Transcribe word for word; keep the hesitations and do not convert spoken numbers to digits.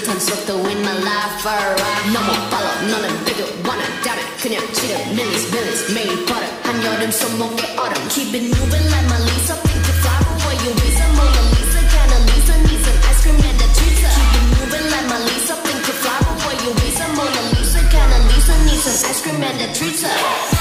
턴 속도 in my life alright 너무 빨라 너는 되게 원해 doubt it 그냥 치려 millions millions 매일 버릇 한여름 손목에 얼음 Keep it moving like my Lisa Think you fly but where you Visa Mona Lisa kinda Lisa needs an ice cream and a treat Keep it moving like my Lisa Think you fly but where you Visa Mona Lisa kinda Lisa needs an ice cream and a treat